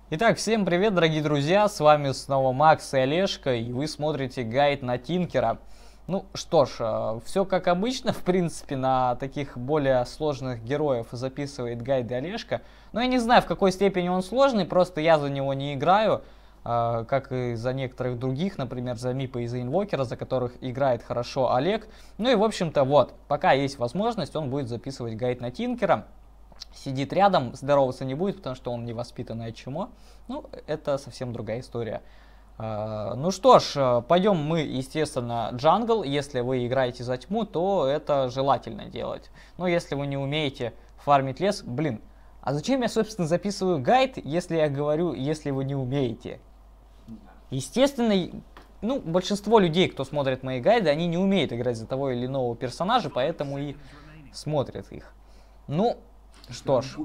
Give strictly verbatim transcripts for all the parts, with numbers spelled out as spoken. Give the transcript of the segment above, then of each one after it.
Итак, всем привет, дорогие друзья, с вами снова Макс и Олежка, и вы смотрите гайд на Тинкера. Ну что ж, все как обычно, в принципе, на таких более сложных героев записывает гайды Олежка. Но я не знаю, в какой степени он сложный, просто я за него не играю, как и за некоторых других, например, за Мипа и за Инвокера, за которых играет хорошо Олег. Ну и, в общем-то, вот, пока есть возможность, он будет записывать гайд на Тинкера. Сидит рядом, здороваться не будет, потому что он невоспитанное чмо. Ну, это совсем другая история. Uh, ну что ж, пойдем мы, естественно, джангл. Если вы играете за тьму, то это желательно делать. Но если вы не умеете фармить лес, блин, а зачем я, собственно, записываю гайд, если я говорю, если вы не умеете? Естественно, ну, большинство людей, кто смотрит мои гайды, они не умеют играть за того или иного персонажа, поэтому и смотрят их. Ну, что ж,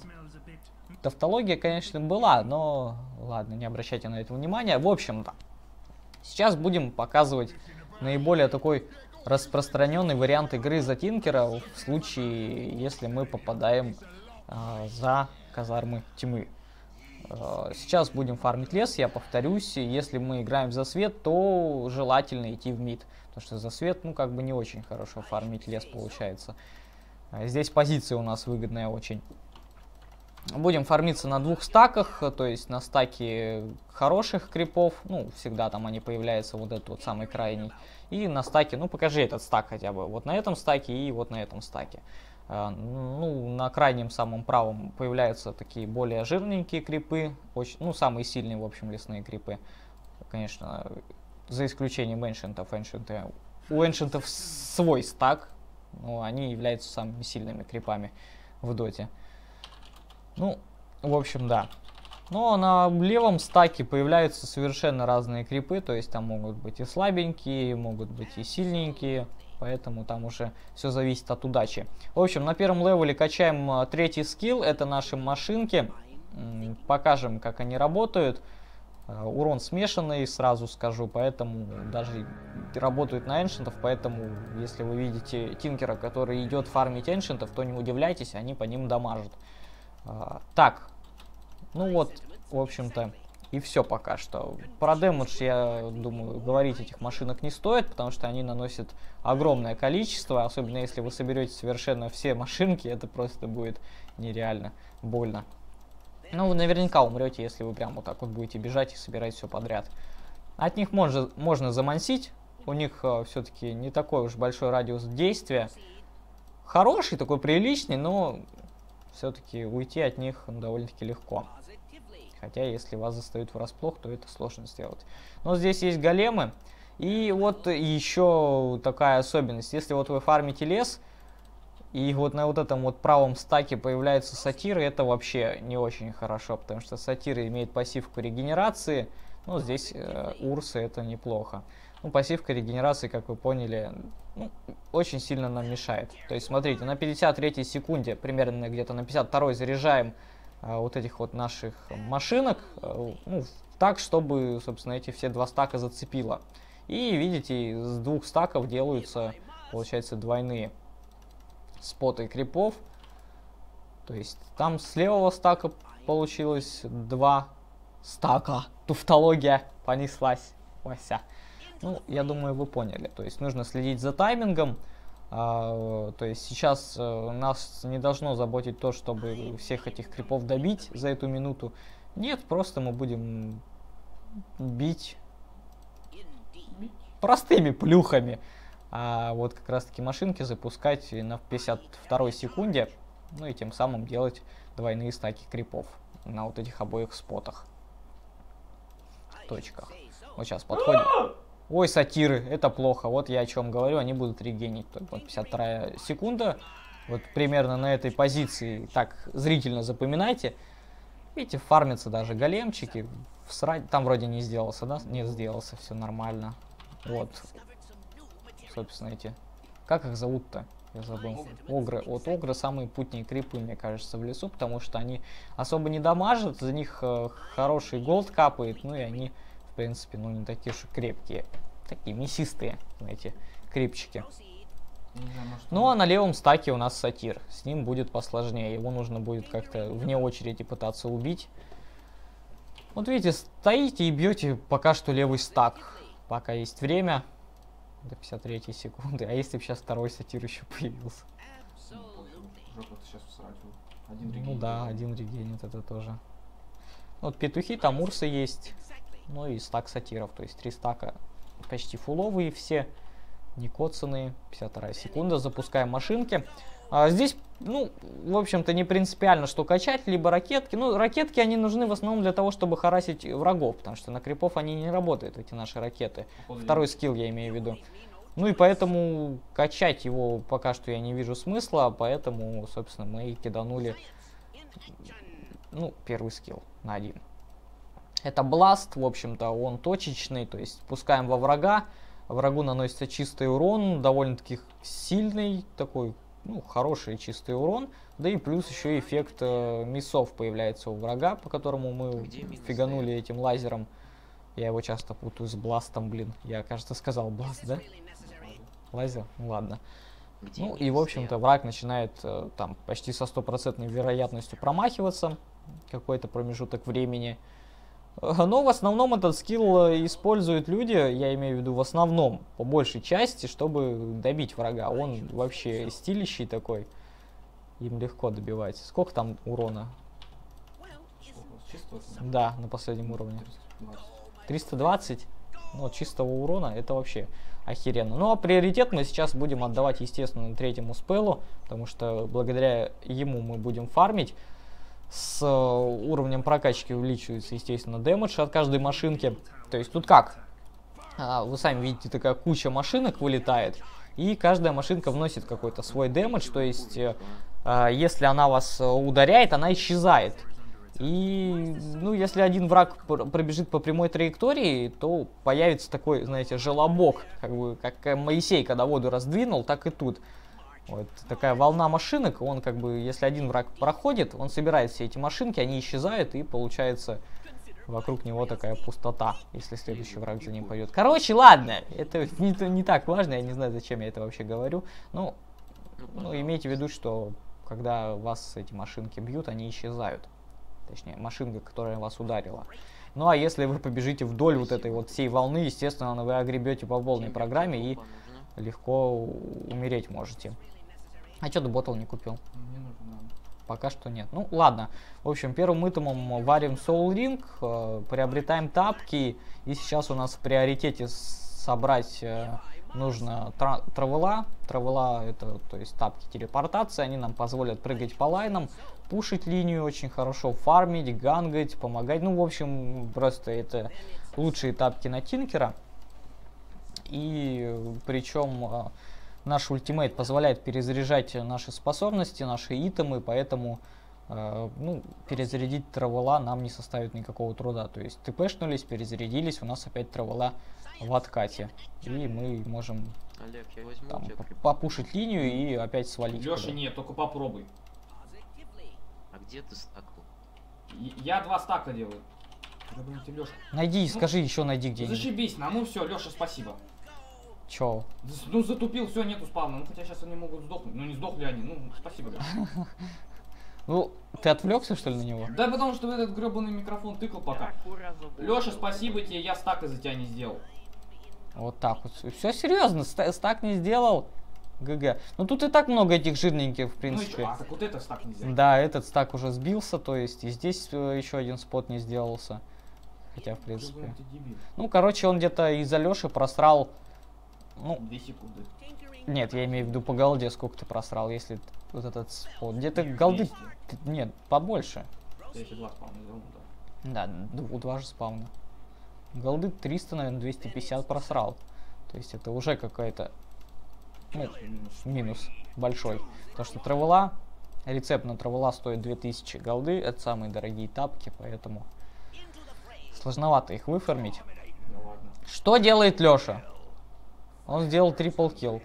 тавтология, конечно, была, но ладно, не обращайте на это внимания. В общем-то, сейчас будем показывать наиболее такой распространенный вариант игры за Тинкера в случае, если мы попадаем э, за казармы тьмы. Э, сейчас будем фармить лес, я повторюсь, если мы играем за свет, то желательно идти в мид, потому что за свет, ну, как бы не очень хорошо фармить лес получается. Здесь позиция у нас выгодная очень. Будем фармиться на двух стаках, то есть на стаке хороших крипов, ну, всегда там они появляются, вот этот вот самый крайний. И на стаке, ну, покажи этот стак хотя бы, вот на этом стаке и вот на этом стаке. Ну, на крайнем самом правом появляются такие более жирненькие крипы, очень, ну, самые сильные, в общем, лесные крипы. Конечно, за исключением эншентов. Эншенты, у эншентов свой стак. Ну, они являются самыми сильными крипами в доте. Ну, в общем, да. Но на левом стаке появляются совершенно разные крипы. То есть там могут быть и слабенькие, могут быть и сильненькие. Поэтому там уже все зависит от удачи. В общем, на первом левеле качаем третий скилл. Это наши машинки. Покажем, как они работают. Урон смешанный, сразу скажу, поэтому даже работают на эншентов, поэтому если вы видите Тинкера, который идет фармить эншентов, то не удивляйтесь, они по ним дамажат. А, так, ну вот, в общем-то, и все пока что. Про дэмэдж, я думаю, говорить этих машинок не стоит, потому что они наносят огромное количество, особенно если вы соберете совершенно все машинки, это просто будет нереально больно. Ну, вы наверняка умрете, если вы прям вот так вот будете бежать и собирать все подряд. От них можно, можно замансить. У них э, все-таки не такой уж большой радиус действия. Хороший, такой приличный, но все-таки уйти от них довольно-таки легко. Хотя, если вас застают врасплох, то это сложно сделать. Но здесь есть големы. И вот еще такая особенность. Если вот вы фармите лес, и вот на вот этом вот правом стаке появляются сатиры, это вообще не очень хорошо, потому что сатиры имеют пассивку регенерации, ну, здесь э, урсы это неплохо. Ну, пассивка регенерации, как вы поняли, ну, очень сильно нам мешает. То есть, смотрите, на пятьдесят третьей секунде, примерно где-то на пятьдесят второй заряжаем э, вот этих вот наших машинок, э, ну, так, чтобы, собственно, эти все два стака зацепило. И, видите, с двух стаков делаются, получается, двойные споты крипов. То есть там с левого стака получилось два стака. Туфтология понеслась. Вася. Ну, я думаю, вы поняли. То есть нужно следить за таймингом. А, то есть сейчас а, нас не должно заботить то, чтобы всех этих крипов добить за эту минуту. Нет, просто мы будем бить простыми плюхами. А вот как раз таки машинки запускать на пятьдесят второй секунде, ну и тем самым делать двойные стаки крипов на вот этих обоих спотах, точках. Вот сейчас подходим. Ой, сатиры, это плохо, вот я о чем говорю, они будут регенить. Вот пятьдесят вторая секунда, вот примерно на этой позиции, так зрительно запоминайте. Видите, фармятся даже големчики, всрать, там вроде не сделался, да? Нет, сделался, все нормально. Вот. Собственно, эти... Как их зовут-то? Я забыл. Огры. Вот огры самые путнее крипы, мне кажется, в лесу, потому что они особо не дамажат, за них э, хороший голд капает, ну и они, в принципе, ну не такие уж крепкие. Такие мясистые, знаете, крипчики. Ну а на левом стаке у нас сатир. С ним будет посложнее. Его нужно будет как-то вне очереди пытаться убить. Вот видите, стоите и бьете пока что левый стак. Пока есть время. До пятьдесят третьей секунды. А если бы сейчас второй сатир еще появился? Ну да, один регенит, это тоже. Вот петухи, там урсы есть. Ну и стак сатиров. То есть три стака почти фуловые все. Не коцанные. пятьдесят вторая секунда. Запускаем машинки. А здесь, ну, в общем-то, не принципиально, что качать, либо ракетки. Ну, ракетки, они нужны в основном для того, чтобы харасить врагов, потому что на крипов они не работают, эти наши ракеты. Второй скилл я имею в виду. Ну и поэтому качать его пока что я не вижу смысла, поэтому, собственно, мы и киданули, ну, первый скилл на один. Это бласт, в общем-то, он точечный, то есть пускаем во врага, врагу наносится чистый урон, довольно-таки сильный такой, ну, хороший чистый урон, да и плюс еще эффект э, миссов появляется у врага, по которому мы фиганули этим лазером. Я его часто путаю с бластом, блин. Я, кажется, сказал бласт, да? Лазер? Ну ладно. Где ну и, в общем-то, враг начинает э, там почти со стопроцентной вероятностью промахиваться какой-то промежуток времени. Но в основном этот скилл используют люди, я имею в виду в основном, по большей части, чтобы добить врага. Он вообще стилищий такой, им легко добивать. Сколько там урона? Да, на последнем уровне. триста двадцать. Ну, чистого урона, это вообще охеренно. Ну, а приоритет мы сейчас будем отдавать, естественно, третьему спеллу, потому что благодаря ему мы будем фармить. С уровнем прокачки увеличивается, естественно, дэмэдж от каждой машинки. То есть тут как? Вы сами видите, такая куча машинок вылетает, и каждая машинка вносит какой-то свой дэмэдж. То есть, если она вас ударяет, она исчезает. И, ну, если один враг пробежит по прямой траектории, то появится такой, знаете, желобок, как бы, как Моисей, когда воду раздвинул, так и тут. Вот такая волна машинок, он как бы, если один враг проходит, он собирает все эти машинки, они исчезают, и получается вокруг него такая пустота, если следующий враг за ним пойдет. Короче, ладно, это не, не так важно, я не знаю, зачем я это вообще говорю. Ну, ну, имейте в виду, что когда вас эти машинки бьют, они исчезают. Точнее, машинка, которая вас ударила. Ну, а если вы побежите вдоль вот этой вот всей волны, естественно, вы огребете по полной программе и легко умереть можете. А что ты ботл не купил? Не нужно. Пока что нет. Ну, ладно. В общем, первым итемом варим Soul Ring, э, приобретаем тапки. И сейчас у нас в приоритете собрать э, нужно тра травела. Травела это, то есть, тапки телепортации. Они нам позволят прыгать по лайнам, пушить линию очень хорошо, фармить, гангать, помогать. Ну, в общем, просто это лучшие тапки на Тинкера. И причем наш ультимейт позволяет перезаряжать наши способности, наши итемы, поэтому э, ну, перезарядить травела нам не составит никакого труда. То есть тпшнулись, перезарядились, у нас опять травела в откате. И мы можем Олег, я возьму там, тебя при... попушить линию и опять свалить. Леша, нет, только попробуй. А где ты стакнул? Я два стака делаю. Леша. Найди, ну, скажи еще, найди где-нибудь. Зашибись, на, ну все, Леша, спасибо. Чё? Ну затупил, все, нету спавна. Ну хотя сейчас они могут сдохнуть. Ну не сдохли они, ну спасибо, Леша. Ну, ты отвлекся, что ли, на него? Да потому что этот гребаный микрофон тыкал пока. Леша, спасибо тебе, я стак из-за тебя не сделал. Вот так вот. Все серьезно, стак не сделал. ГГ. Ну тут и так много этих жирненьких, в принципе. Ну и чё? А, так вот это стак не сделал. Да, этот стак уже сбился, то есть и здесь еще один спот не сделался. Хотя, в принципе. Ну, короче, он где-то из-за Леши просрал. Ну, две секунды. Нет, я имею в виду по голде, сколько ты просрал, если вот этот спот. Где-то голды. Нет, побольше. Если два спавна сделал, да. Да, у два же спавна. Голды триста, наверное, двести пятьдесят просрал. То есть это уже какая-то. Ну, минус большой. Потому что травела, рецепт на травела стоит две тысячи голды. Это самые дорогие тапки, поэтому сложновато их выфармить. Ну, ладно. Что делает Леша? Он сделал трипл килл.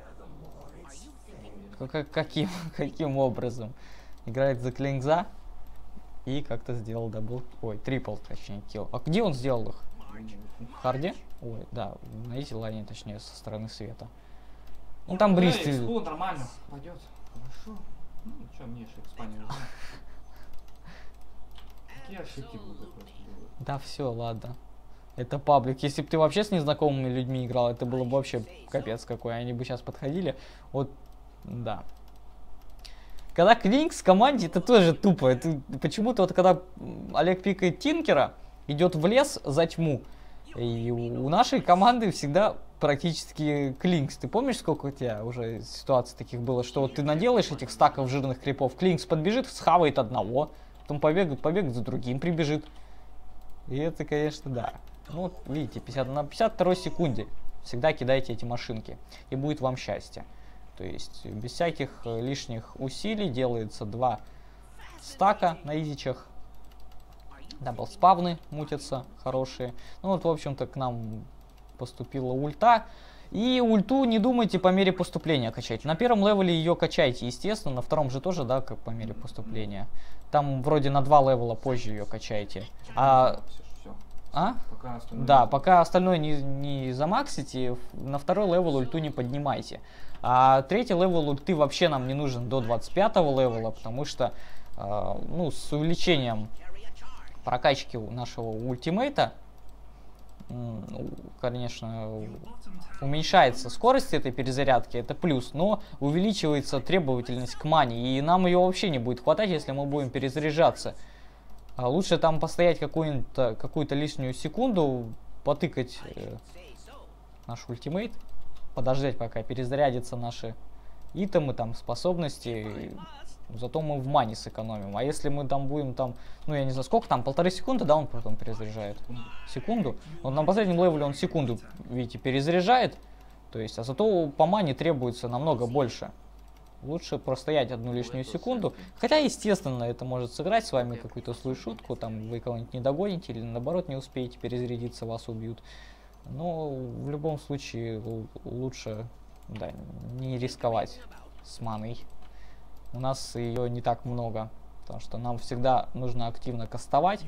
Каким, каким образом? Играет за Клинкза и как-то сделал дабл. Ой, трипл, точнее, килл. А где он сделал их? В харде? Ой, да, на эти лайне, точнее, со стороны света. Ну там бриз. Эй, экспу нормально. Пойдет. Хорошо. Ну, что мне еще экспанию? Какие ошибки будут? Да все, ладно. Это паблик. Если бы ты вообще с незнакомыми людьми играл, это было бы вообще капец какой. Они бы сейчас подходили. Вот, да. Когда Клинкс в команде, это тоже тупо. Это почему-то вот когда Олег пикает Тинкера, идет в лес за тьму. И у нашей команды всегда практически Клинкс. Ты помнишь, сколько у тебя уже ситуаций таких было, что вот ты наделаешь этих стаков жирных крипов, Клинкс подбежит, схавает одного, потом побегает, побегает за другим, прибежит. И это, конечно, да. Ну, вот, видите, пятьдесят, на пятьдесят второй секунде всегда кидайте эти машинки, и будет вам счастье. То есть, без всяких лишних усилий делается два стака на изичах. Дабл спавны мутятся хорошие. Ну, вот, в общем-то, к нам поступила ульта. И ульту не думайте по мере поступления качать. На первом левеле ее качайте, естественно. На втором же тоже, да, как по мере поступления. Там вроде на два левела позже ее качайте. А... А? Пока остальное да, не... пока остальное не, не замаксите, на второй левел ульту не поднимайте. А третий левел ульты вообще нам не нужен до двадцать пятого левела, потому что э, ну, с увеличением прокачки нашего ультимейта, конечно, уменьшается скорость этой перезарядки, это плюс, но увеличивается требовательность к мане, и нам ее вообще не будет хватать, если мы будем перезаряжаться. Лучше там постоять какую-то какую-то лишнюю секунду, потыкать э, наш ультимейт, подождать, пока перезарядятся наши итемы, там, способности, зато мы в мане сэкономим. А если мы там будем там, ну я не знаю, сколько там, полторы секунды, да, он потом перезаряжает? Секунду. Вот на последнем левеле он секунду, видите, перезаряжает, то есть, а зато по мане требуется намного больше. Лучше простоять одну лишнюю секунду. Хотя, естественно, это может сыграть с вами какую-то свою шутку. Там вы кого-нибудь не догоните или наоборот не успеете перезарядиться, вас убьют. Но в любом случае лучше, да, не рисковать с маной. У нас ее не так много. Потому что нам всегда нужно активно кастовать.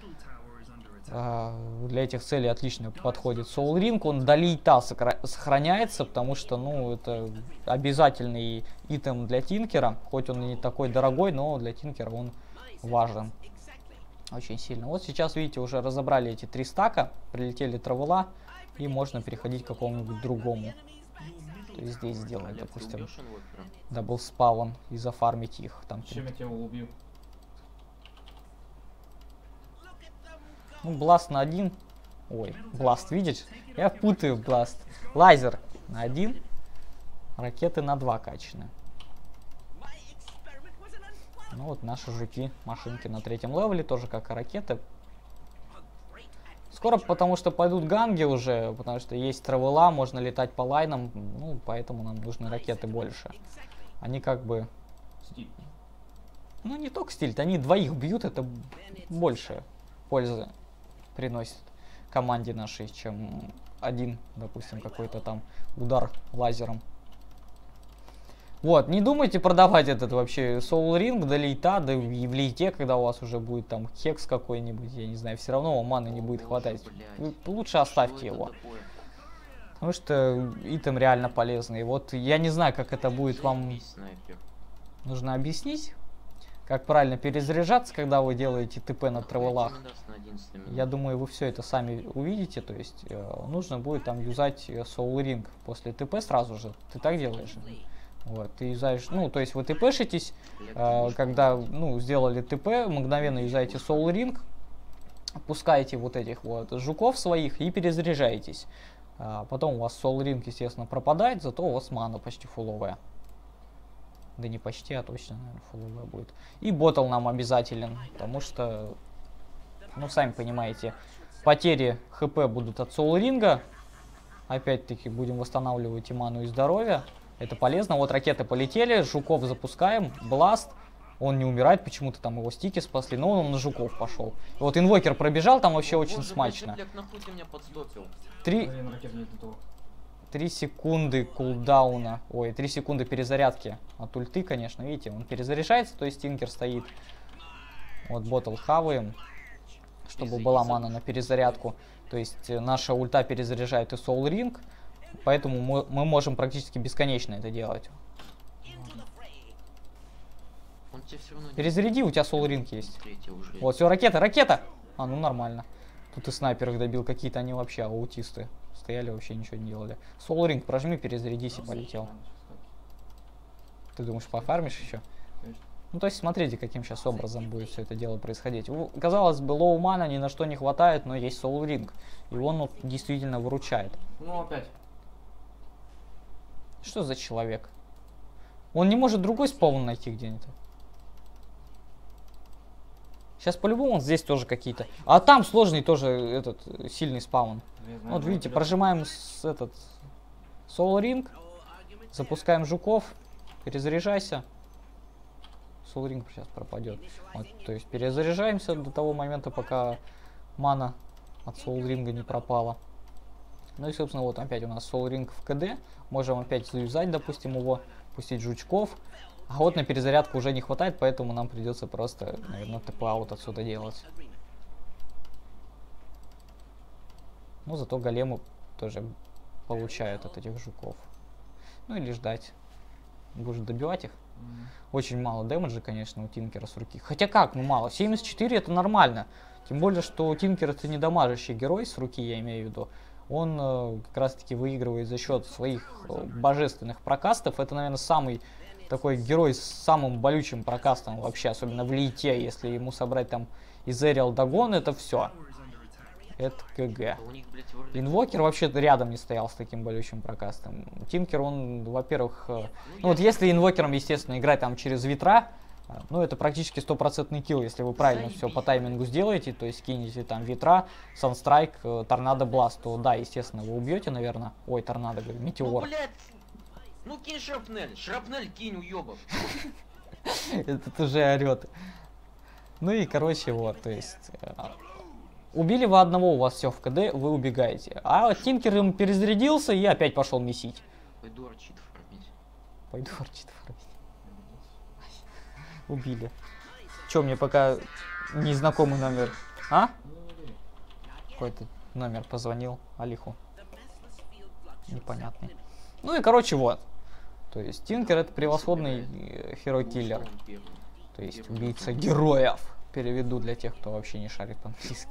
Для этих целей отлично подходит Soul Ring. Он до лейта сохраняется, потому что, ну, это обязательный итем для Тинкера. Хоть он и не такой дорогой, но для Тинкера он важен очень сильно. Вот сейчас, видите, уже разобрали эти три стака, прилетели травела, и можно переходить к какому-нибудь другому. То есть здесь сделать, допустим, дабл спаун и зафармить их. Там чем я тебя убью? Ну, бласт на один. Ой, бласт, видишь? Я путаю бласт. Лазер на один. Ракеты на два качаны. Ну вот наши жуки, машинки на третьем левеле, тоже как и ракеты. Скоро, потому что пойдут ганги уже, потому что есть травела, можно летать по лайнам. Ну, поэтому нам нужны ракеты больше. Они как бы... Стиль. Ну, не только стиль, они двоих бьют, это больше пользы приносит команде нашей, чем один, допустим, какой-то там удар лазером. Вот, не думайте продавать этот вообще Soul Ring до лейта, да и в лейте, когда у вас уже будет там хекс какой-нибудь, я не знаю, все равно вам маны не будет хватать. Вы лучше оставьте его. Потому что итем реально полезный. Вот я не знаю, как это будет вам нужно объяснить. Как правильно перезаряжаться, когда вы делаете ТП на травелах. Я думаю, вы все это сами увидите. То есть э, нужно будет там юзать Soul Ring после ТП сразу же. Ты так делаешь? Вот, ты юзаешь, ну, то есть вы ТПшитесь, э, когда, ну, сделали ТП, мгновенно юзаете Soul Ring, пускаете вот этих вот жуков своих и перезаряжаетесь. А потом у вас Soul Ring, естественно, пропадает, зато у вас мана почти фуловая. Да не почти, а точно, наверное, фуловая будет. И ботл нам обязателен, потому что, ну, сами понимаете, потери ХП будут от Soul Ring. Опять-таки будем восстанавливать и ману, и здоровье. Это полезно. Вот ракеты полетели, жуков запускаем, бласт. Он не умирает, почему-то там его стики спасли, но он на жуков пошел. И вот инвокер пробежал, там вообще очень Боже, смачно. Бляк, нахуй ты меня подстопил? Три... Три секунды кулдауна. Ой, три секунды перезарядки от ульты, конечно, видите, он перезаряжается, то есть Тинкер стоит. Вот ботл хаваем, чтобы была мана на перезарядку. То есть наша ульта перезаряжает и Soul Ring, поэтому мы, мы можем практически бесконечно это делать. Он тебе все равно не... Перезаряди, у тебя Soul Ring есть. Третья уже. Вот, все, ракета, ракета! А, ну нормально. Тут и снайпер их добил, какие-то они вообще аутисты. Стояли, вообще ничего не делали. Soul Ring, прожми, перезарядись и полетел. Ты думаешь, пофармишь еще? Конечно. Ну, то есть, смотрите, каким сейчас образом будет все это дело происходить. У- Казалось бы, лоу мана ни на что не хватает, но есть Soul Ring. И он вот действительно выручает. Ну, опять. Что за человек? Он не может другой спаун найти где-нибудь. Сейчас по-любому здесь тоже какие-то. А там сложный тоже этот э, сильный спаун. Я знаю, Вот но видите, тебя- прожимаем с этот Soul Ring, запускаем жуков, перезаряжайся. Soul Ring сейчас пропадет. Вот, то есть перезаряжаемся до того момента, пока мана от Soul Ring не пропала. Ну и, собственно, вот опять у нас Soul Ring в КД. Можем опять заюзать, допустим, его, пустить жучков. А вот на перезарядку уже не хватает, поэтому нам придется просто, наверное, тэп-аут отсюда делать. Ну, зато големы тоже получают от этих жуков. Ну или ждать. Будешь добивать их. Мгм. Очень мало дэмэджа, конечно, у Тинкера с руки. Хотя как, ну мало. семьдесят четыре это нормально. Тем более, что Тинкер это не дамажащий герой с руки, я имею в виду. Он э, как раз таки выигрывает за счет своих э, божественных прокастов. Это, наверное, самый такой герой с самым болючим прокастом вообще, особенно в лейте. Если ему собрать там из Эриал Дагон, это все. Это КГ. А у них, блядь, вроде... Инвокер вообще рядом не стоял с таким болючим прокастом. Тинкер, он, во-первых, э, ну вот если инвокером, естественно, играть там через ветра, э, ну это практически стопроцентный килл, если вы правильно все по таймингу сделаете, то есть кинете там ветра, Санстрайк, э, Торнадо Бласт, то да, естественно, вы убьете, наверное. Ой, Торнадо, говорю, Ну, Метеор. блядь! Ну, кинь шрапнель! Шрапнель кинь, уёбок! Этот уже орет. Ну и, короче, вот, то есть... э, Убили вы одного, у вас все в КД, вы убегаете. А Тинкер им перезарядился и опять пошел месить. Пойду арчит фармить. Пойду арчит фармить. Убили. Че, мне пока незнакомый номер... А? Какой-то номер позвонил Алиху. Непонятный. Ну и, короче, вот. То есть Тинкер это превосходный херо-киллер. Он первый. То есть убийца героев. Переведу для тех, кто вообще не шарит по-английски.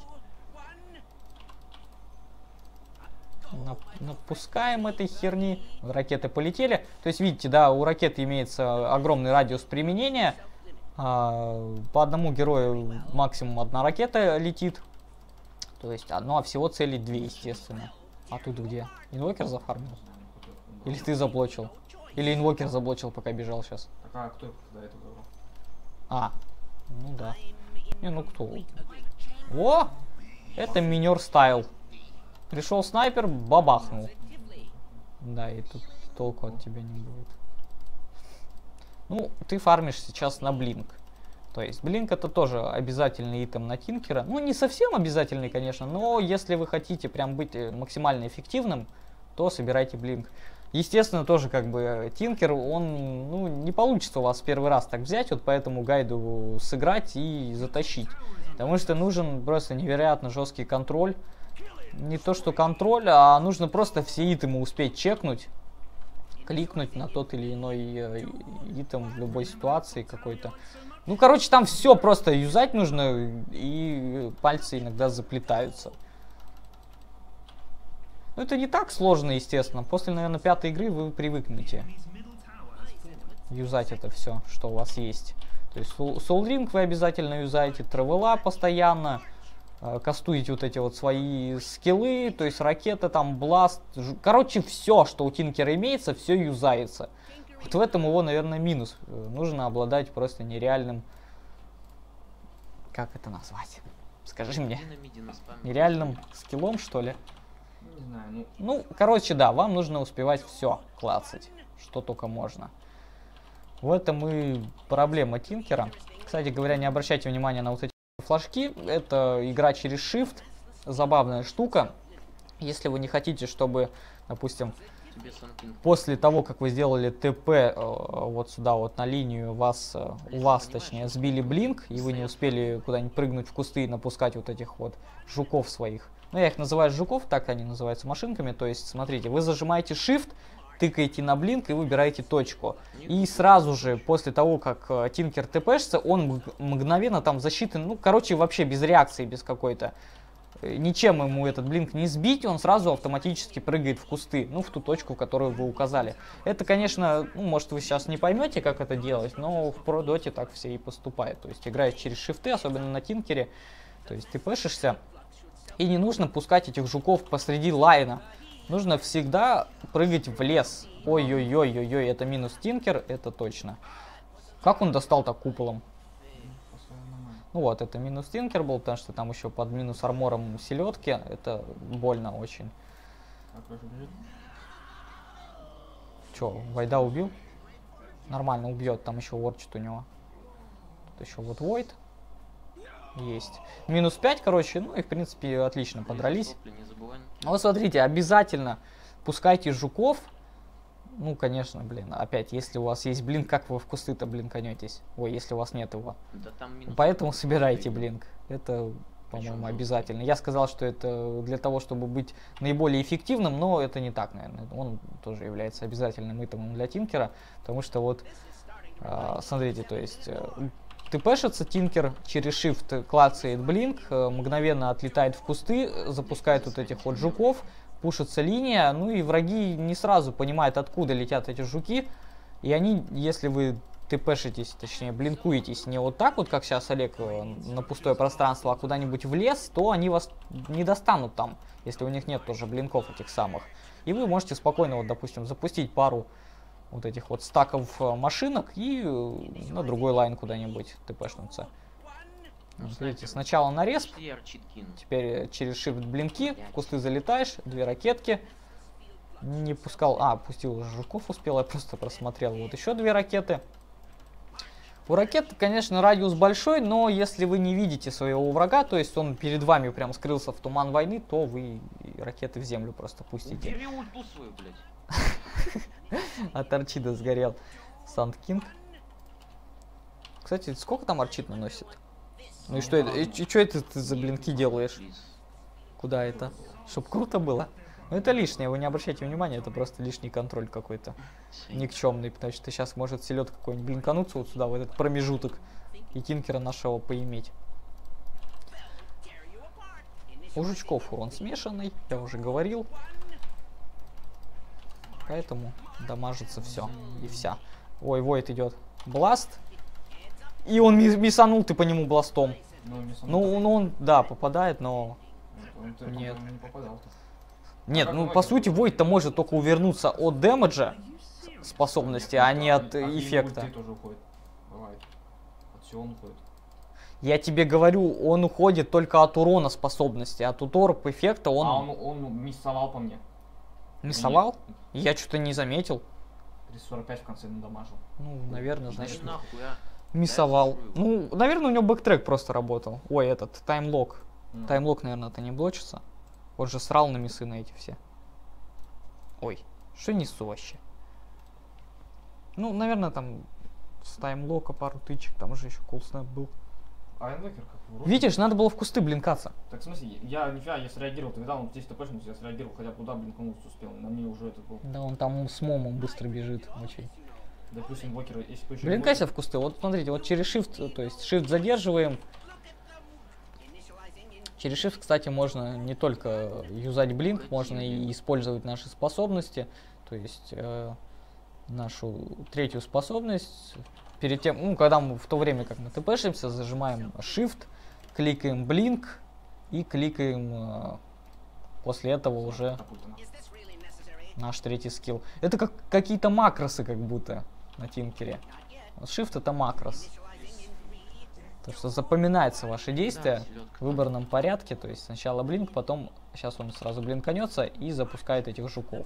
Нап- Напускаем этой херни. Вот ракеты полетели. То есть, видите, да, у ракеты имеется огромный радиус применения. А, по одному герою максимум одна ракета летит. То есть, ну а всего целей две, естественно. А тут где? Инвокер зафармил? Или ты заблочил? Или инвокер заблочил, пока бежал сейчас? Так, а кто до этого говорил? А, ну да. Не, ну кто? О! Это минер стайл. Пришел снайпер, бабахнул. Да, и тут толку от тебя не будет. Ну, ты фармишь сейчас на блинк. То есть блинк это тоже обязательный итем на Тинкера. Ну, не совсем обязательный, конечно, но если вы хотите прям быть максимально эффективным, то собирайте блинк. Естественно, тоже как бы Тинкер, он, ну, не получится у вас в первый раз так взять, вот по этому гайду сыграть и затащить. Потому что нужен просто невероятно жесткий контроль. Не то что контроль, а нужно просто все итемы успеть чекнуть, кликнуть на тот или иной э, итем в любой ситуации какой-то. Ну, короче, там все просто юзать нужно, и пальцы иногда заплетаются. Ну, это не так сложно, естественно. После, наверное, пятой игры вы привыкнете юзать это все, что у вас есть. То есть Soul Ring вы обязательно юзаете, Тревела постоянно, э, кастуете вот эти вот свои скиллы, то есть ракета, там, бласт. Ж... Короче, все, что у Тинкера имеется, все юзается. Вот в этом его, наверное, минус. Нужно обладать просто нереальным... Как это назвать? Скажи мне. Иди на миди, на спаме. Нереальным скиллом, что ли? Ну, не знаю, ну... Ну, короче, да, вам нужно успевать все клацать, что только можно. В этом и проблема Тинкера. Кстати говоря, не обращайте внимания на вот эти флажки. Это игра через Shift. Забавная штука. Если вы не хотите, чтобы, допустим, Тебе Санкинг. после того, как вы сделали ТП э, вот сюда вот на линию, вас, э, у вас, точнее, сбили блинк, и вы не успели куда-нибудь прыгнуть в кусты и напускать вот этих вот жуков своих. Ну, я их называю жуков, так они называются машинками. То есть, смотрите, вы зажимаете Shift, тыкаете на блинк и выбираете точку. И сразу же, после того, как э, Тинкер тпшится, он мгновенно там защиты, ну, короче, вообще без реакции, без какой-то. Ничем ему этот блинк не сбить, он сразу автоматически прыгает в кусты, ну, в ту точку, которую вы указали. Это, конечно, ну, может, вы сейчас не поймете, как это делать, но в продоте так все и поступает. То есть, играешь через шифты, особенно на Тинкере, то есть ты пэшишься, и не нужно пускать этих жуков посреди лайна. Нужно всегда прыгать в лес. Ой-ой-ой-ой-ой, это минус Тинкер, это точно. Как он достал так куполом? Ну вот, это минус Тинкер был, потому что там еще под минус армором селедки. Это больно очень. Че, Вайда убил? Нормально убьет, там еще ворчит у него. Тут еще вот Войд. Есть. Минус пять, короче, ну и в принципе отлично подрались. Вот смотрите, обязательно пускайте жуков. Ну, конечно, блин, опять, если у вас есть блинк, как вы в кусты-то блинканетесь? Ой, если у вас нет его. Да там Поэтому собирайте блинк. Это, по-моему, обязательно. Я сказал, что это для того, чтобы быть наиболее эффективным, но это не так, наверное. Он тоже является обязательным итемом для Тинкера, потому что вот, э, смотрите, то есть... Э, тпшится Тинкер, через Shift клацает блинк, э, мгновенно отлетает в кусты, запускает вот этих вот жуков, пушится линия, ну и враги не сразу понимают, откуда летят эти жуки, и они, если вы тпшитесь, точнее блинкуетесь не вот так вот, как сейчас Олег, на пустое пространство, а куда-нибудь в лес, то они вас не достанут там, если у них нет тоже блинков этих самых. И вы можете спокойно, вот, допустим, запустить пару вот этих вот стаков машинок и на другой лайн куда-нибудь тпшнуться. Вот, видите, сначала на респ, теперь через shift блинки, в кусты залетаешь, две ракетки. Не пускал, а, пустил уже жуков, успел, я просто просмотрел. Вот еще две ракеты. У ракет, конечно, радиус большой, но если вы не видите своего врага, то есть он перед вами прям скрылся в туман войны, то вы ракеты в землю просто пустите. Убери ульту свою, блядь. А Торчида сгорел. Санд Кинг. Кстати, сколько там Арчит наносит? Ну и что это? И, и что это ты за блинки делаешь? Куда это? Чтоб круто было? Ну это лишнее, вы не обращайте внимания, это просто лишний контроль какой-то. Никчемный, потому что сейчас может селед какой-нибудь блинкануться вот сюда, в этот промежуток. И Тинкера нашего поиметь. У жучков урон смешанный, я уже говорил. Поэтому дамажится все и вся. Ой, Войд идет. Бласт. И он миссанул, ты по нему бластом. Ну, ну он, да, попадает, но... Нет. Не попадал. Нет, ну по сути Войд-то может только увернуться от дэмэджа способности, а не от эффекта. Я тебе говорю, он уходит только от урона способности, от уторп эффекта он... А он, он миссовал по мне. Миссовал? Я что-то не заметил. тридцать сорок пять в конце надамажил. Ну, наверное, значит, Нахуй, а. миссовал. Ну, наверное, у него бэктрек просто работал. Ой, этот, таймлок. Mm. Таймлок, наверное, это не блочится. Он же срал на миссы на эти все. Ой, что несу вообще? Ну, наверное, там с таймлока пару тычек, там уже еще кулснэп был. А инвокер как? Вроде... Видишь, надо было в кусты блинкаться. Так в смысле, я нифига, я среагировал, тогда он здесь тпшнулся, я среагировал, хотя туда блинкануться успел, на мне уже это был. Да, он там с момом быстро бежит очень. Да плюс инвокер, если бы еще... Блинкайся в кусты, вот смотрите, вот через shift, то есть shift задерживаем. Через shift, кстати, можно не только юзать блинк, можно и использовать наши способности, то есть э, нашу третью способность. Перед тем, ну, когда мы в то время, как мы тпшимся, зажимаем shift, кликаем блинк и кликаем э, после этого уже наш третий скилл. Это как какие-то макросы, как будто на Тинкере. Вот shift это макрос. То, что запоминается ваши действия в выбранном порядке. То есть сначала блинк, потом сейчас он сразу блинканется и запускает этих жуков.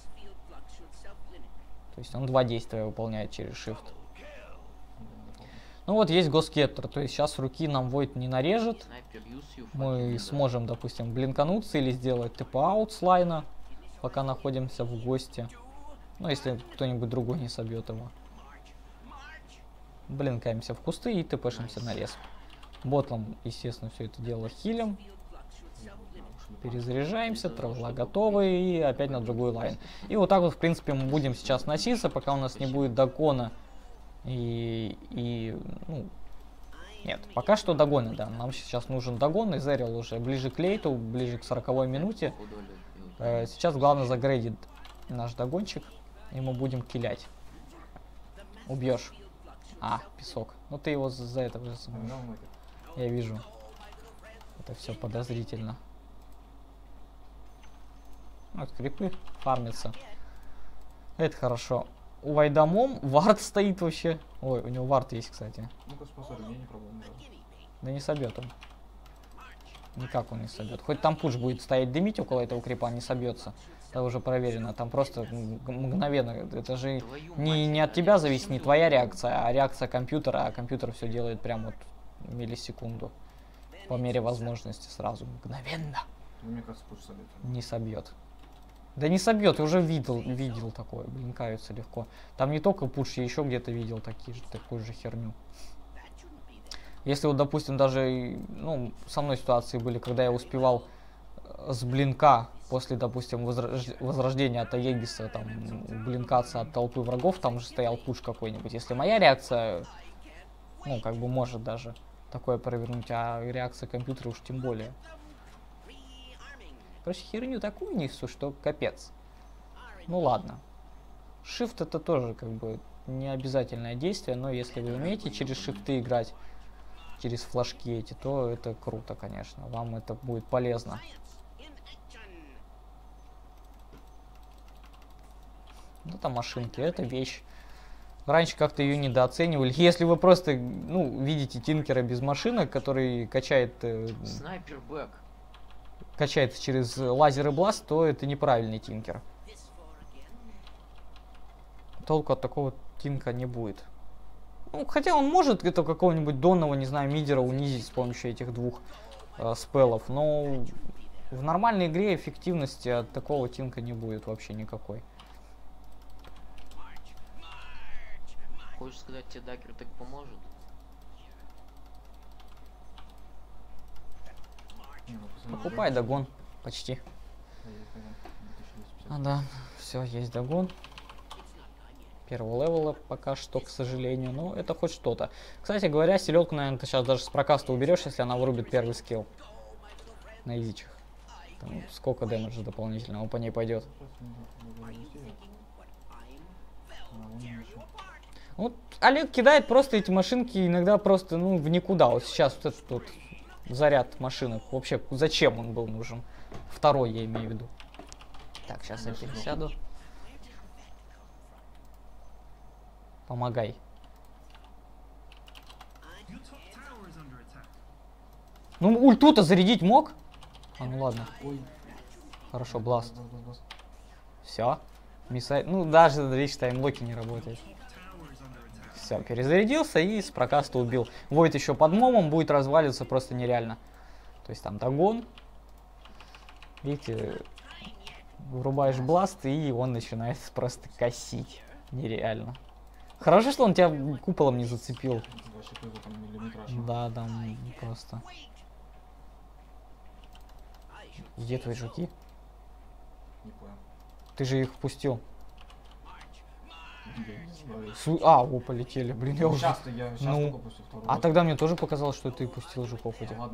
То есть он два действия выполняет через shift. Ну вот есть госкептор, то есть сейчас руки нам Войд не нарежет. Мы сможем, допустим, блинкануться или сделать тп-аут с лайна, пока находимся в гости. Ну, если кто-нибудь другой не собьет его. Блинкаемся в кусты и тпшимся на респ. Ботлом, естественно, все это дело хилим. Перезаряжаемся, травла готова и опять на другой лайн. И вот так вот, в принципе, мы будем сейчас носиться, пока у нас не будет догона. И, и ну, нет, пока что догоны, да. Нам сейчас нужен догон, и Зерил уже ближе к лейту, ближе к сороковой минуте. Э, сейчас главное загрейдить наш догончик, и мы будем киллять. Убьешь. А, песок. Ну ты его за, за это уже самое. Я вижу. Это все подозрительно. Вот крипы фармятся. Это хорошо. У Вайдамом вард стоит вообще. Ой, у него вард есть, кстати. Ну-ка способен, я не пробовал. Да не собьет он. Никак он не собьет. Хоть там пуш будет стоять дымить около этого крипа, не собьется. Это уже проверено. Там просто мгновенно. Это же не, не от тебя зависит, не твоя реакция, а реакция компьютера. А компьютер все делает прям вот миллисекунду. По мере возможности сразу. Мгновенно. Ну, мне кажется, пуш собьет. Не собьет. Да не собьет, я уже видел, видел такое, блинкаются легко. Там не только пуш, я еще где-то видел такие же, такую же херню. Если вот, допустим, даже, ну, со мной ситуации были, когда я успевал с блинка, после, допустим, возрож... возрождения от Аегиса, там, блинкаться от толпы врагов, там же стоял пуш какой-нибудь. Если моя реакция, ну, как бы может даже такое провернуть, а реакция компьютера уж тем более. Короче, херню такую несу, что капец. Ну ладно. Shift это тоже как бы не обязательное действие, но если вы умеете через шифты играть, через флажки эти, то это круто, конечно. Вам это будет полезно. Ну там машинки, это вещь. Раньше как-то ее недооценивали. Если вы просто, ну, видите Тинкера без машинок, который качает... Э, Снайпербэк. качается через лазер и бласт, то это неправильный Тинкер. Толку от такого Тинка не будет. Ну, хотя он может это какого-нибудь донного, не знаю, мидера унизить с помощью этих двух э, спеллов, но в нормальной игре эффективности от такого Тинка не будет вообще никакой. Хочешь сказать, тебе дагер так поможет? Покупай догон. Почти. А, да, все, есть догон. Первого левела пока что, к сожалению. Но это хоть что-то. Кстати говоря, селедку, наверное, ты сейчас даже с прокаста уберешь, если она вырубит первый скилл. На изичах. Там сколько дэмэджа дополнительного по ней пойдет. Вот Олег кидает просто эти машинки иногда просто, ну, в никуда. Вот сейчас вот этот вот заряд машинок. Вообще, зачем он был нужен? Второй, я имею в виду. Так, сейчас я пересяду. Помогай. Ну, ульту-то зарядить мог? А, ну ладно. Хорошо, бласт. Все. Миссай... Ну, даже, видишь, таймлоки не работает. Все, перезарядился и с прокаста убил. Войд еще под момом будет разваливаться просто нереально. То есть там догон. Видите, врубаешь бласт, и он начинает просто косить. Нереально. Хорошо, что он тебя куполом не зацепил. Да, да, просто. Где твои жуки? Не понял. Ты же их впустил. Су... А, о, полетели. Блин, я ну, уже... Сейчас-то я сейчас ну... пустил второй. А тогда мне тоже показалось, что ты пустил жуков этих. Ладно.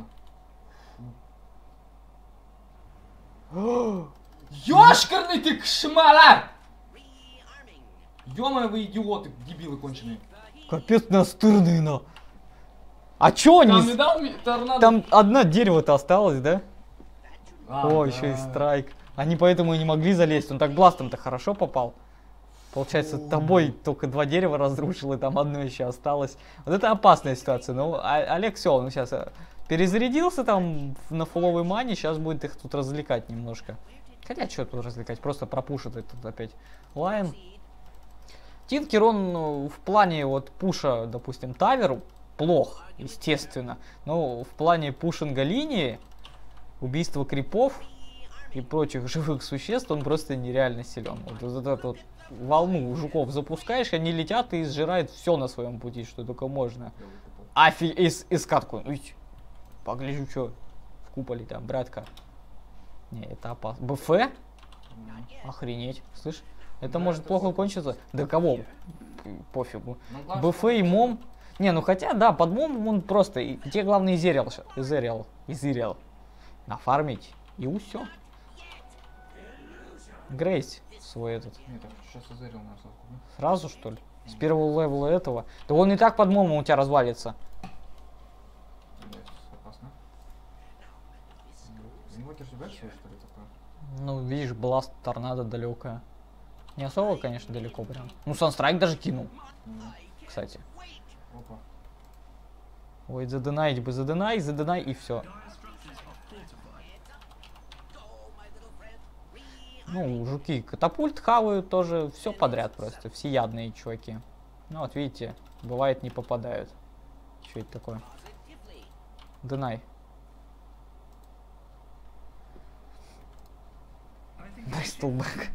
Ёшкарный ты кшмаляр! Ё-моё, вы идиоты, дебилы конченые. Капец настырный, на. А чё они... Там не дал мне торнадо? Там одно дерево-то осталось, да? А, О, да. еще и страйк. Они поэтому и не могли залезть. Он так бластом-то хорошо попал. Получается, тобой только два дерева разрушил, и там одно еще осталось. Вот это опасная ситуация. Но Олег все, он сейчас перезарядился там на фуловой мане, сейчас будет их тут развлекать немножко. Хотя, что тут развлекать, просто пропушит этот опять лайн. Тинкер, он ну, в плане вот пуша, допустим, тавер, плох, естественно. Но в плане пушинга линии, убийства крипов и прочих живых существ, он просто нереально силен. Вот, вот эту вот волну жуков запускаешь, они летят и сжирают все на своем пути, что только можно. Афи... Из, из катку. Ой, погляжу, что в куполе там, братка. Не, это опасно. БФ? Охренеть, слышь? Это Да, может это плохо супер. кончиться. Да кого? Пофигу. Ну, главное, БФ и мом. Не, ну хотя, да, под мом он просто... и- Тебе главное изерил, щас- изерил, изерил. Нафармить. И усё. Грейс свой этот. Нет, так сейчас изерил на осадку. да? Сразу, что ли? С первого левела этого? Да он и так под момом у тебя развалится. Да, сейчас опасно. Инвокер же дальше, что ли, такое? Ну, видишь, бласт, торнадо далекая. Не особо, конечно, далеко прям. Ну, Санстрайк даже кинул, М, кстати. Опа. Ой, заденайить бы, заденай, заденай и все. Ну, жуки катапульт хавают тоже, все подряд просто, всеядные чуваки. Ну, вот видите, бывает не попадают. Что это такое? Денай. Бристлбэк.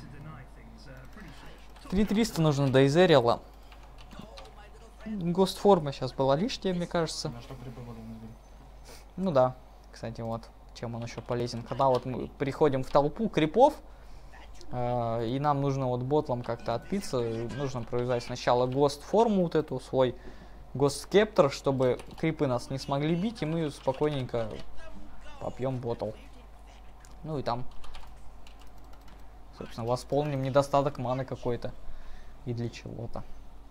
три триста нужно до Изерила. Гостформа сейчас была лишняя, мне кажется. На что крипы воду не били? Ну да, кстати, вот, чем он еще полезен. Когда вот мы приходим в толпу крипов, э, и нам нужно вот ботлом как-то отпиться, нужно провязать сначала гост форму вот эту, свой гост скептор, чтобы крипы нас не смогли бить, и мы спокойненько попьем ботл. Ну и там, собственно, восполним недостаток маны какой-то и для чего-то.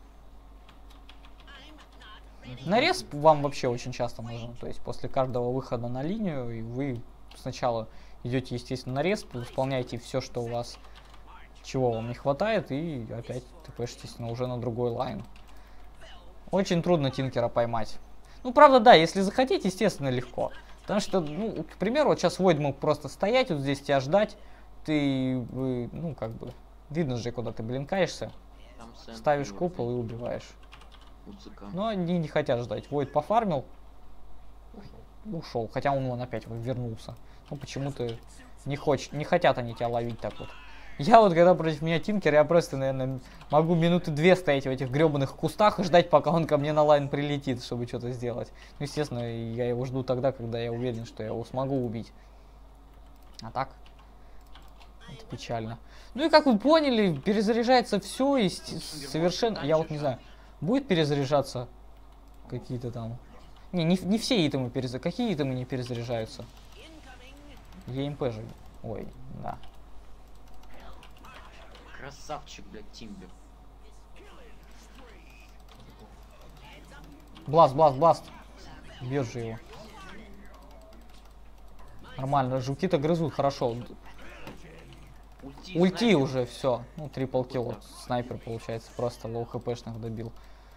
Нарез вам вообще очень часто нужен, то есть после каждого выхода на линию и вы сначала идете, естественно, нарез, выполняете все, что у вас, чего вам не хватает, и опять тпшитесь на уже на другой лайн. Очень трудно тинкера поймать. Ну, правда, да, если захотите, естественно, легко. Потому что, ну, к примеру, вот сейчас Войд мог просто стоять, вот здесь тебя ждать, ты, вы, ну, как бы, видно же, куда ты блинкаешься, Там Сэм ставишь мертвый. купол и убиваешь. УЦК. Но они не хотят ждать. Войд пофармил, ушел. Хотя он вон опять вот вернулся. Ну почему-то не хочет, не хотят они тебя ловить так вот. Я вот когда против меня тинкер, я просто, наверное, могу минуты две стоять в этих гребаных кустах и ждать, пока он ко мне на лайн прилетит, чтобы что-то сделать. Ну, естественно, я его жду тогда, когда я уверен, что я его смогу убить. А так, это печально. Ну и как вы поняли, перезаряжается все и с- совершенно, я вот не знаю, будет перезаряжаться какие-то там... Не, не, не все итемы перезаряжаются. Какие итемы не перезаряжаются? ЕМП же. Ой, да. Красавчик, блядь, Тимбер. Бласт, бласт, бласт. Бьет же его. Нормально, жуки-то грызут, хорошо. Ульти, Ульти снайпер. уже, все. Ну, трипл килл. Вот снайпер, получается, просто лоу хпшных добил.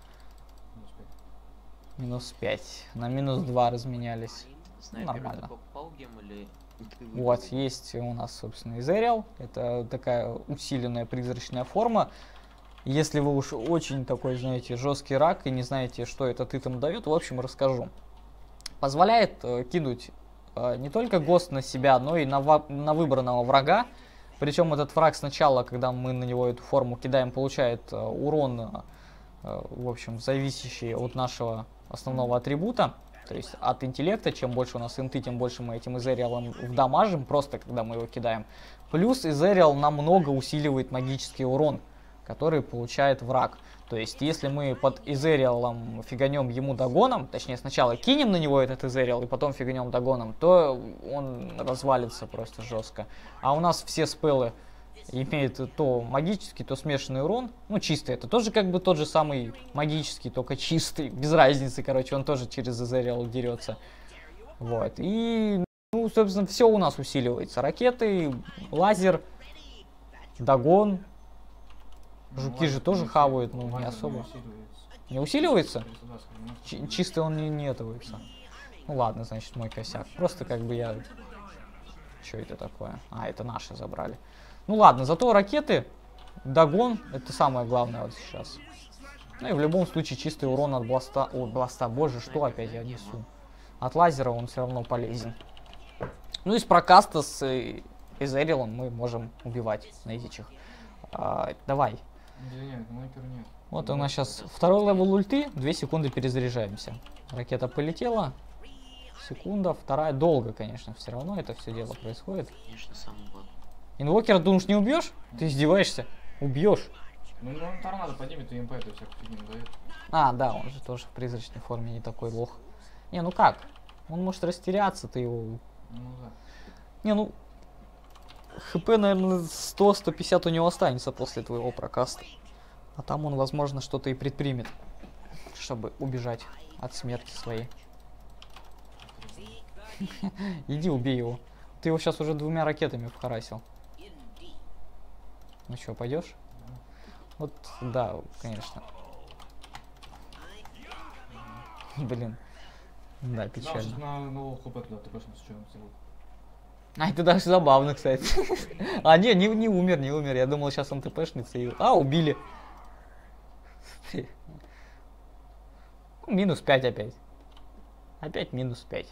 Минус пять. На минус два разменялись. Снайпер нормально. это попал гем или... ты Вот, выиграл? есть у нас, собственно, Изериал. Это такая усиленная призрачная форма. Если вы уж очень такой, знаете, жесткий рак и не знаете, что этот итем дает, в общем, расскажу. Позволяет э, кинуть э, не только гост на себя, но и на, ва- на выбранного врага. Причем этот враг сначала, когда мы на него эту форму кидаем, получает э, урон, э, в общем, зависящий от нашего основного атрибута. То есть от интеллекта, чем больше у нас инты, тем больше мы этим Изериалом вдамажим, просто когда мы его кидаем. Плюс Изериал намного усиливает магический урон, который получает враг. То есть если мы под Изериалом фиганем ему догоном, точнее сначала кинем на него этот Изериал и потом фиганем догоном, то он развалится просто жестко. А у нас все спеллы имеют то магический, то смешанный урон. Ну, чистый. Это тоже как бы тот же самый магический, только чистый. Без разницы, короче, он тоже через Изериал дерется. Вот. И, ну, собственно, все у нас усиливается. Ракеты, лазер, догон. Жуки же тоже хавают, ну, не особо. Не усиливается? Чи- чисто он не, не этовается. Ну ладно, значит, мой косяк. Просто как бы я... Что это такое? А, это наши забрали. Ну ладно, зато ракеты, догон, это самое главное вот сейчас. Ну и в любом случае чистый урон от бласта... О, бласта, боже, что опять я несу? От лазера он все равно полезен. Ну и с прокаста с э, Изерилом мы можем убивать на этих. А, давай. Нет, снайпера нет. Вот у нас сейчас второй левел ульты, две секунды перезаряжаемся. Ракета полетела. Секунда, вторая. Долго, конечно, все равно это все дело происходит. Конечно, самый бот. Инвокера ты уж не убьешь? Ты издеваешься? Убьешь. Ну, ну он торнадо поднимет, и МП эту всякую фигню дает. А, да, он же тоже в призрачной форме не такой лох. Не, ну как? Он может растеряться, ты его... Ну да. Не, ну... ХП, наверное, сто — сто пятьдесят у него останется после твоего прокаста. А там он, возможно, что-то и предпримет, чтобы убежать от смерти своей. Иди убей его. Ты его сейчас уже двумя ракетами вхарасил. Ну что, пойдешь? Вот, да, конечно. Блин. Да, Да, печально. сейчас на нового хп туда, ты просто что он сделал. А, это даже забавно, кстати. А, не, не, не умер, не умер. Я думал, сейчас он ТПшница и... А, убили. Минус пять опять. Опять минус пять.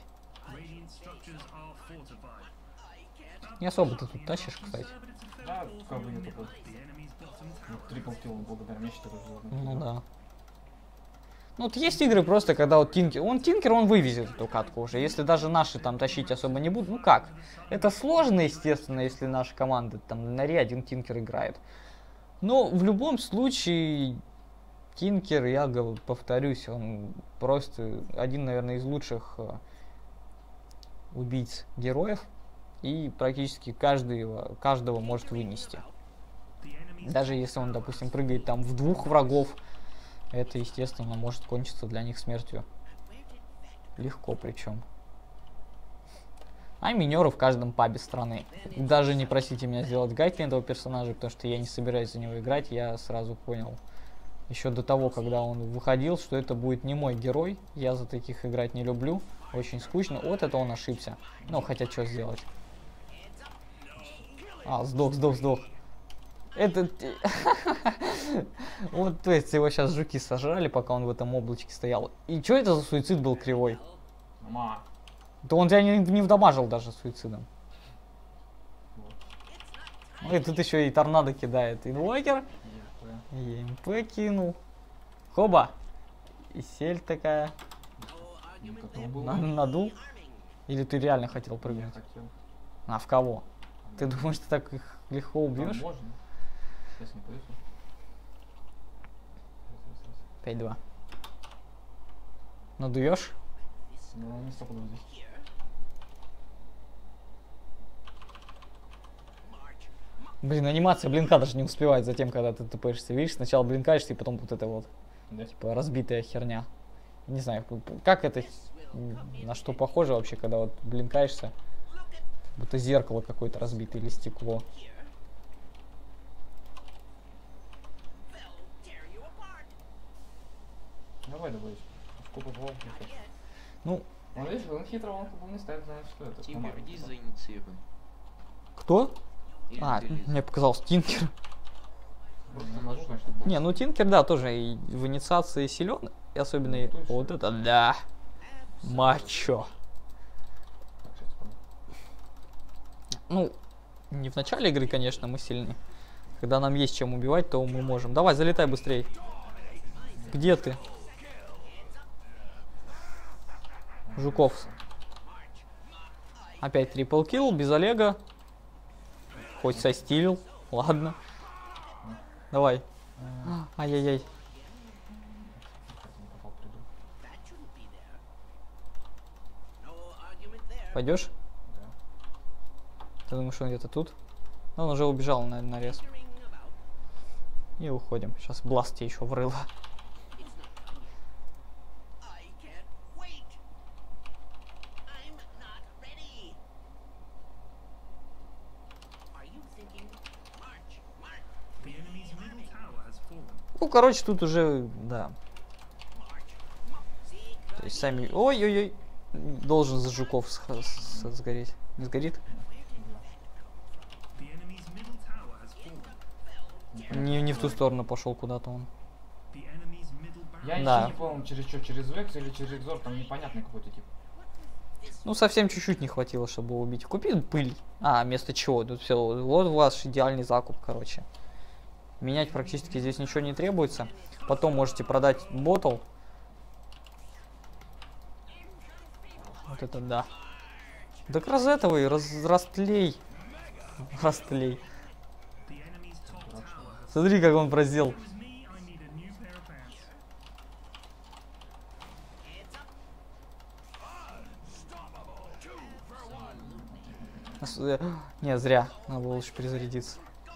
Не особо ты тут тащишь, кстати. Да, как бы не такой. Ну, трипл килл благодаря мне считаю. Ну да. Ну вот есть игры просто, когда вот Тинкер... Он Тинкер, он вывезет эту катку уже. Если даже наши там тащить особо не будут, ну как? Это сложно, естественно, если наша команда там на ре один Тинкер играет. Но в любом случае... Тинкер, я повторюсь, он просто один, наверное, из лучших э, убийц героев. И практически каждый его, каждого может вынести. Даже если он, допустим, прыгает там в двух врагов, это, естественно, может кончиться для них смертью. Легко причем. А минеры в каждом пабе страны. Даже не просите меня сделать гайд на этого персонажа, потому что я не собираюсь за него играть, я сразу понял. Еще до того, когда он выходил, что это будет не мой герой. Я за таких играть не люблю. Очень скучно. Вот это он ошибся. Ну, хотя что сделать? А, сдох, сдох, сдох. Это... Вот, то есть его сейчас жуки сожрали, пока он в этом облачке стоял. И что это за суицид был кривой? Мама. Да он тебя не, не вдамажил даже суицидом. Ну и тут еще и торнадо кидает. Инвокер. ЕМП кинул. Хоба. И сель такая. На, надул. Или ты реально хотел прыгнуть? Хотел. А в кого? Ты думаешь, ты так их легко убьешь? Можно. Сейчас не повесу. пять два. Надуешь? Ну, не стопудово здесь. Блин, анимация блинка даже не успевает за тем, когда ты тупаешься. Видишь, сначала блинкаешься, и потом вот это вот. Да? Типа разбитая херня. Не знаю, как это, на что похоже вообще, когда вот блинкаешься. Будто зеркало какое-то разбитое или стекло. Давай, давай. Сколько было? Ну, Он, видишь, он хитро, он, он не ставит, знает, что это. Тимбер, иди заинициируй. кто? Или А, релиз. мне показалось, Тинкер. Просто нажму, конечно, больше. Не, ну Тинкер, да, тоже и в инициации силен. И особенно и... Точно. Вот это да. Мачо. Так, сейчас вспомню. Ну, не в начале игры, конечно, мы сильны. Когда нам есть чем убивать, то мы можем. Давай, залетай быстрей. Где ты? Жуков. Опять трипл килл, без Олега. Хоть состилил. Ладно. Давай. Ай-яй-яй. Пойдешь? Ты думаешь, он где-то тут? Ну, он уже убежал на нарез. И уходим. Сейчас бласт тебе еще врыло. Ну, короче, тут уже, да. То есть сами... Ой-ой-ой. Должен за жуков с- с- сгореть. Не сгорит? Не, не в ту сторону пошел куда-то он. Я Да. еще не понял, через что, через Векс или через Экзор, там непонятный какой-то тип. Ну, совсем чуть-чуть не хватило, чтобы его убить. Купи пыль. А, вместо чего? Тут все. Вот у вас идеальный закуп, короче. Менять практически здесь ничего не требуется. Потом можете продать ботл. Вот это да. Так розетовый, раз, растлей. Растлей. Смотри, как он прозел. Не, зря. Надо было лучше перезарядиться.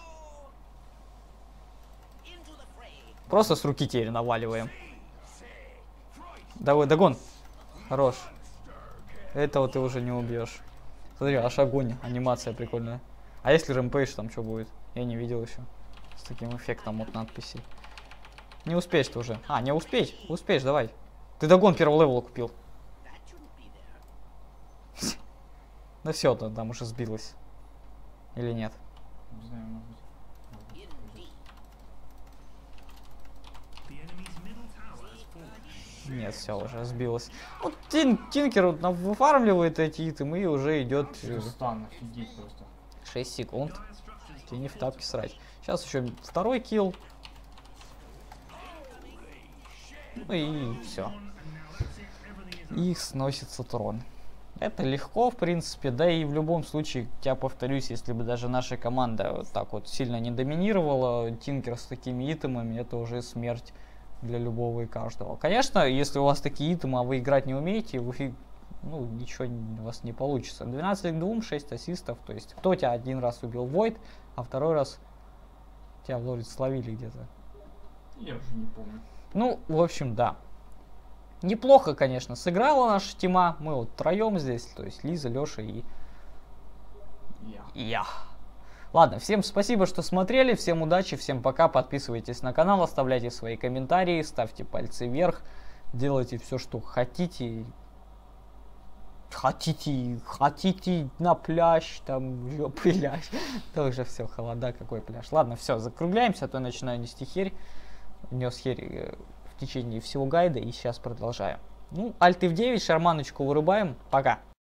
Просто с руки теперь наваливаем. Давай, догон. Хорош. Этого ты уже не убьешь. Смотри, аж огонь. Анимация прикольная. А если рэмпейдж, там что будет? Я не видел еще. С таким эффектом от надписей. Не успеешь ты уже. А, не успеть. Успеешь, давай. Ты догон первого левела купил. Да все, там уже сбилось. Или нет? Не знаю, может быть. Нет, все, уже сбилось. Вот тин, Тинкер вот выфармливает эти итемы и уже идет Стан, офигеть просто. шесть секунд. Тебе не в тапки срать. Сейчас еще второй килл. Ну и все. И сносится трон. Это легко, в принципе, да и в любом случае, я повторюсь, если бы даже наша команда вот так вот сильно не доминировала, Тинкер с такими итемами, это уже смерть для любого и каждого. Конечно, если у вас такие итемы, а вы играть не умеете, вы, ну, ничего у вас не получится. двенадцать к двум, шесть ассистов, то есть кто тебя один раз убил Void, а второй раз тебя вроде словили где-то. Я уже не помню. Ну, в общем, да. Неплохо, конечно, сыграла наша тима. Мы вот втроем здесь, то есть Лиза, Леша и Я. и я. Ладно, всем спасибо, что смотрели, всем удачи, всем пока, подписывайтесь на канал, оставляйте свои комментарии, ставьте пальцы вверх, делайте все, что хотите. Хотите, хотите на пляж, там, пляж. Тоже все, холода, какой пляж. Ладно, все, закругляемся, а то я начинаю нести херь. Нес херь в течение всего гайда и сейчас продолжаем. Ну, альт эф девять, шарманочку вырубаем. Пока.